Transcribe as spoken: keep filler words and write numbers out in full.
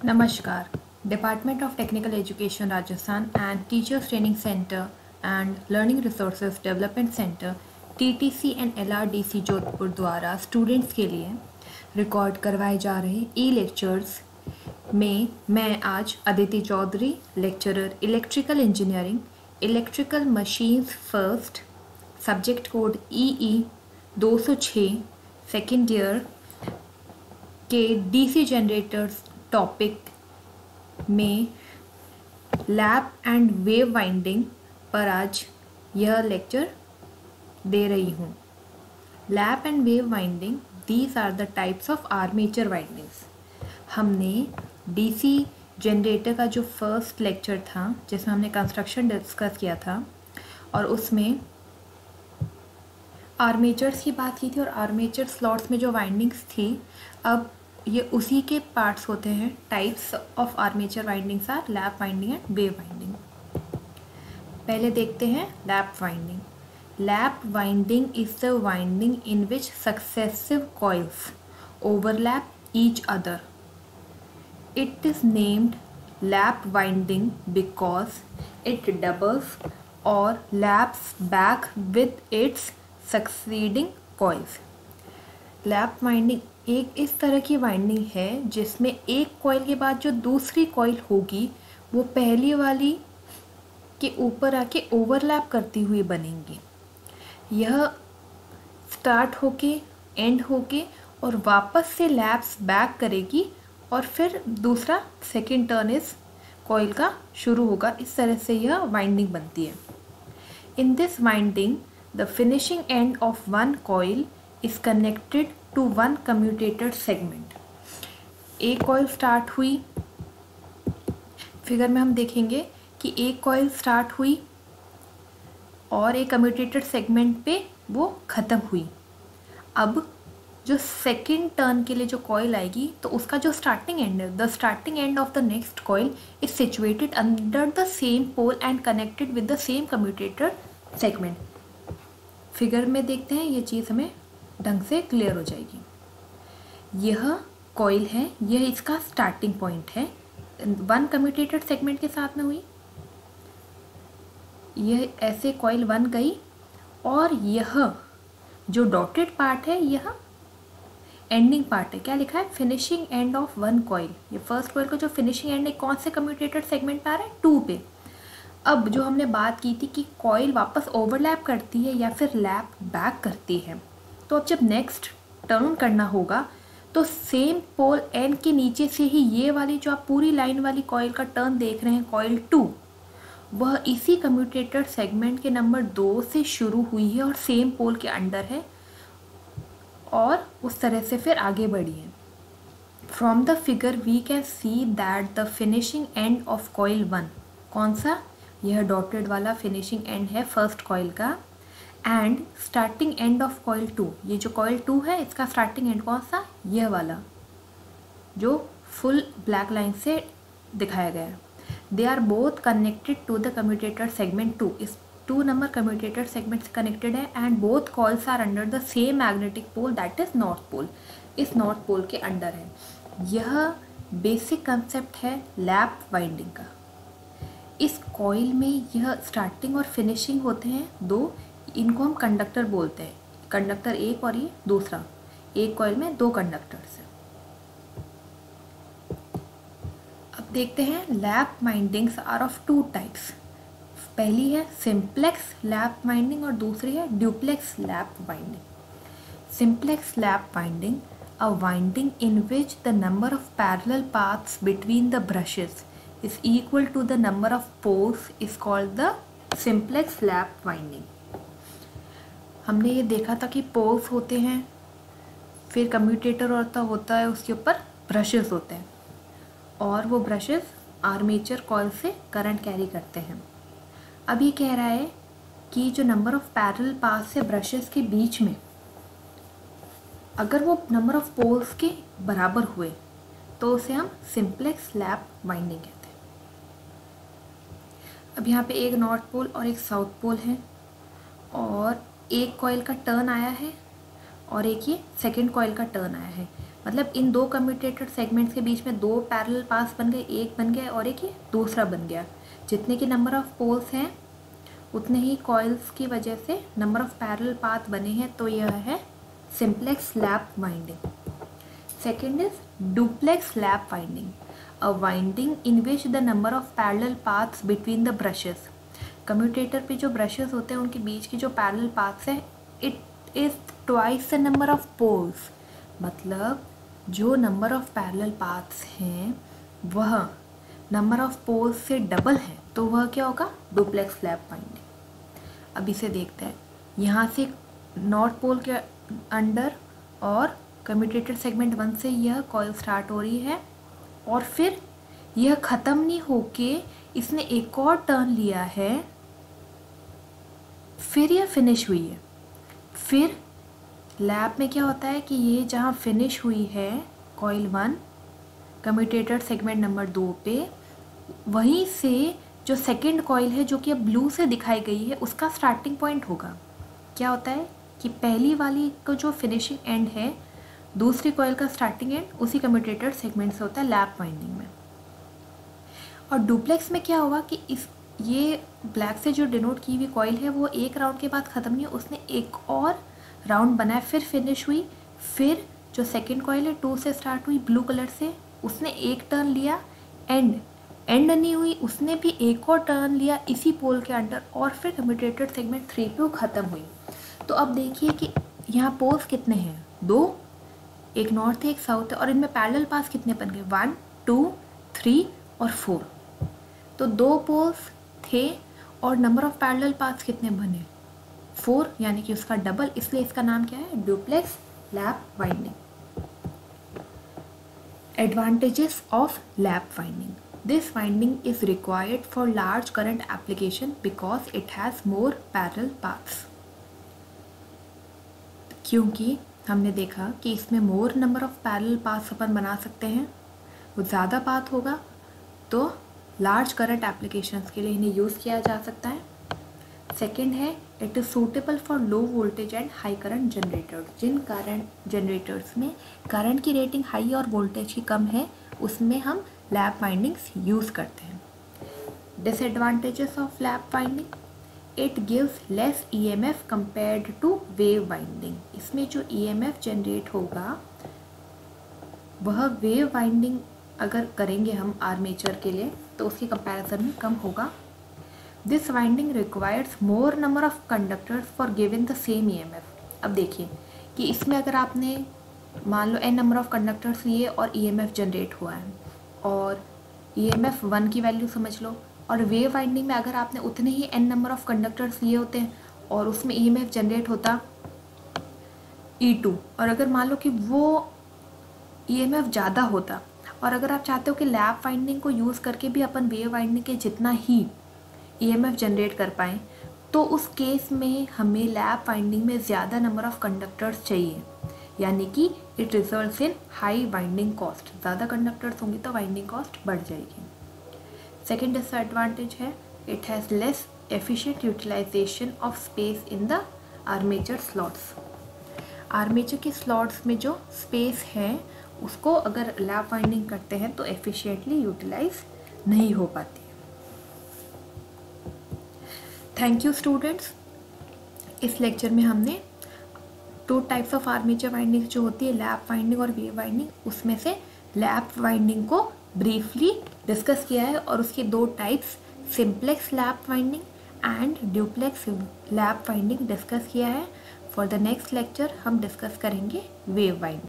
Namaskar. Department of Technical Education Rajasthan and Teachers Training Center and Learning Resources Development Center T T C and L R D C Jodhpur द्वारा students के लिए record करवाए जा रहे ई lectures में मैं आज Aditi Chaudhary lecturer electrical engineering electrical machines first subject code E E दो सौ छः सेकेंड ईयर के डीसी जनरेटर्स टॉपिक में लैप एंड वेव वाइंडिंग पर आज यह लेक्चर दे रही हूँ। Lap and wave winding, these are the types of armature windings. हमने डीसी जनरेटर का जो फर्स्ट लेक्चर था जिसमें हमने कंस्ट्रक्शन डिस्कस किया था और उसमें आर्मेचर्स की बात की थी और आर्मेचर स्लॉट्स में जो वाइंडिंग्स थी, अब ये उसी के पार्ट्स होते हैं। Types of armature windings are lap winding and wave winding. पहले देखते हैं lap winding. Lap winding is the winding in which successive coils overlap each other. It is named lap winding because it doubles or laps back with its succeeding coils. Lap winding एक इस तरह की winding है जिसमें एक coil के बाद जो दूसरी कॉइल होगी वो पहली वाली के ऊपर आके ओवरलैप करती हुई बनेंगी। यह स्टार्ट होके एंड होके और वापस से लैप्स बैक करेगी और फिर दूसरा सेकेंड टर्न इस कॉइल का शुरू होगा। इस तरह से यह वाइंडिंग बनती है। In this winding the finishing end of one coil is connected to one commutator segment। एक कॉइल स्टार्ट हुई, फिगर में हम देखेंगे कि एक कॉइल स्टार्ट हुई और एक कम्यूटेटर सेगमेंट पे वो ख़त्म हुई। अब जो सेकेंड टर्न के लिए जो कॉइल आएगी तो उसका जो स्टार्टिंग एंड है, the starting end of the next coil is situated under the same pole and connected with the same commutator segment. Figure में देखते हैं, ये चीज़ हमें ढंग से क्लियर हो जाएगी। यह कॉइल है, यह इसका स्टार्टिंग पॉइंट है, वन कम्यूटेटर सेगमेंट के साथ में हुई। यह ऐसे कॉइल वन गई और यह जो डॉटेड पार्ट है यह एंडिंग पार्ट है। क्या लिखा है? Finishing end of one coil. ये फर्स्ट कॉइल का जो फिनिशिंग एंड है कौन से कम्यूटेटर सेगमेंट पे आ रहा है? टू पे। अब जो हमने बात की थी कि कॉइल वापस ओवरलैप करती है या फिर लैप बैक करती है, तो अब जब नेक्स्ट टर्न करना होगा तो सेम पोल एन के नीचे से ही ये वाली जो आप पूरी लाइन वाली कॉइल का टर्न देख रहे हैं, कॉइल टू, वह इसी कम्यूटेटर सेगमेंट के नंबर दो से शुरू हुई है और सेम पोल के अंडर है और उस तरह से फिर आगे बढ़ी है। From the figure we can see that the finishing end of coil one, कौन सा? यह डॉटेड वाला फिनिशिंग एंड है फर्स्ट कॉइल का, and starting end of coil two, ये जो कॉइल टू है इसका स्टार्टिंग एंड कौन सा? यह वाला जो फुल ब्लैक लाइन से दिखाया गया है। They are both connected to the commutator segment two. इस टू नंबर कम्यूटेटर सेगमेंट से कनेक्टेड है and both coils are under the same magnetic pole, that is north pole. इस नॉर्थ पोल के अंडर है। यह बेसिक कंसेप्ट है lap winding का। इस कॉइल में यह स्टार्टिंग और फिनिशिंग होते हैं दो, इनको हम कंडक्टर बोलते हैं। कंडक्टर एक और ये दूसरा, एक कॉइल में दो कंडक्टर्स हैं। अब देखते हैं lap windings are of two types. पहली है सिंप्लेक्स लैप वाइंडिंग और दूसरी है duplex lap winding. Simplex lap winding, a winding in which the number of parallel paths between the brushes is equal to the number of poles is called the simplex lap winding। हमने ये देखा था कि poles होते हैं, फिर commutator होता होता है, उसके ऊपर ब्रशेस होते हैं और वो ब्रशेस आर्मेचर कॉइल से करंट कैरी करते हैं। अब ये कह रहा है कि जो नंबर ऑफ पैरेलल पाथ्स है ब्रशेस के बीच में, अगर वो नंबर ऑफ पोल्स के बराबर हुए तो उसे हम सिंप्लेक्स लैप वाइंडिंग कहते हैं। अब यहाँ पे एक नॉर्थ पोल और एक साउथ पोल है और एक कॉइल का टर्न आया है और एक ये सेकेंड कॉइल का टर्न आया है। मतलब इन दो कम्यूटेटर सेगमेंट्स के बीच में दो पैरेलल पास बन गए, एक बन गया और एक ये दूसरा बन गया। जितने की नंबर ऑफ पोल्स हैं उतने ही कॉइल्स की वजह से नंबर ऑफ पैरेलल पाथ बने हैं, तो यह है simplex lap winding. Second is duplex lap winding, a winding in which the number of parallel paths between the brushes. Commutator पे जो ब्रशेस होते हैं उनके बीच की जो पैरेलल पाथ्स है it is twice the number of poles, मतलब जो नंबर ऑफ पैरेलल पाथ्स हैं वह नंबर ऑफ पोल्स से डबल है, तो वह क्या होगा, डुप्लेक्स लैप वाइंडिंग। अब इसे देखते हैं, यहाँ से नॉर्थ पोल के अंडर और कम्यूटेटर सेगमेंट वन से यह कॉइल स्टार्ट हो रही है और फिर यह ख़त्म नहीं होके इसने एक और टर्न लिया है, फिर यह फिनिश हुई है। फिर लैप में क्या होता है कि ये जहाँ फिनिश हुई है coil one commutator segment number दो पे, वहीं से जो सेकंड कॉइल है जो कि अब ब्लू से दिखाई गई है उसका स्टार्टिंग पॉइंट होगा। क्या होता है कि पहली वाली को जो फिनिशिंग एंड है दूसरी कॉइल का स्टार्टिंग एंड उसी कम्यूटेटर सेगमेंट से होता है लैप वाइंडिंग में। और डुप्लेक्स में क्या होगा कि इस ये ब्लैक से जो डिनोट की हुई कॉइल है वो एक राउंड के बाद ख़त्म नहीं, उसने एक और राउंड बनाया, फिर फिनिश हुई। फिर जो सेकंड कॉइल है टू से स्टार्ट हुई ब्लू कलर से, उसने एक टर्न लिया, एंड एंड नहीं हुई, उसने भी एक और टर्न लिया इसी पोल के अंडर, और फिर कम्यूटेटर सेगमेंट थ्री पे वो ख़त्म हुई। तो अब देखिए कि यहाँ पोल्स कितने हैं, दो, एक नॉर्थ है एक साउथ है, और इनमें पैरेलल पास कितने बन गए, वन टू थ्री और फोर। तो दो पोल्स थे और नंबर ऑफ पैरेलल पाथ्स कितने बने, फोर, यानी कि उसका डबल, इसलिए इसका नाम क्या है, duplex lap winding. Advantages of lap winding, this winding is required for large current application because it has more parallel paths. क्योंकि हमने देखा कि इसमें more number of parallel paths अपन बना सकते हैं, वो ज़्यादा पाथ होगा, तो लार्ज करंट एप्लीकेशंस के लिए इन्हें यूज़ किया जा सकता है। सेकेंड है it is suitable for low voltage and high current generators, जिन करंट जनरेटर्स में करंट की रेटिंग हाई और वोल्टेज की कम है उसमें हम लैप वाइंडिंग्स यूज़ करते हैं। Disadvantages of lap winding, it gives less EMF compared to wave winding, इसमें जो ईएमएफ जनरेट होगा वह वेव वाइंडिंग अगर करेंगे हम आर्मेचर के लिए तो उसकी कंपैरिजन में कम होगा। This winding requires more number of conductors for giving the same EMF. अब देखिए कि इसमें अगर आपने मान लो एन नंबर ऑफ कंडक्टर्स लिए और ईएमएफ जनरेट हुआ है, और ईएमएफ वन की वैल्यू समझ लो, और वेव वाइंडिंग में अगर आपने उतने ही एन नंबर ऑफ कंडक्टर्स लिए होते हैं और उसमें ईएमएफ जनरेट होता ई टू, और अगर मान लो कि वो ईएमएफ ज़्यादा होता, और अगर आप चाहते हो कि लैप वाइंडिंग को यूज़ करके भी अपन वेव वाइंडिंग के जितना ही ईएमएफ जनरेट कर पाएँ, तो उस केस में हमें लैप वाइंडिंग में ज़्यादा नंबर ऑफ कंडक्टर्स चाहिए, यानी कि it results in high winding cost. ज़्यादा कंडक्टर्स होंगे तो वाइंडिंग कॉस्ट बढ़ जाएगी। सेकेंड डिसएडवांटेज है it has less efficient utilisation of space in the armature slots. Armature के स्लॉट्स में जो स्पेस है उसको अगर लैप वाइंडिंग करते हैं तो एफिशिएंटली यूटिलाइज नहीं हो पाती। थैंक यू स्टूडेंट्स, इस लेक्चर में हमने two types of armature winding जो होती है लैप वाइंडिंग और वेव वाइंडिंग, उसमें से लैप वाइंडिंग को ब्रीफली डिस्कस किया है और उसके दो types simplex lap winding and duplex lap winding discuss किया है। फॉर द नेक्स्ट लेक्चर हम डिस्कस करेंगे वेव वाइंडिंग।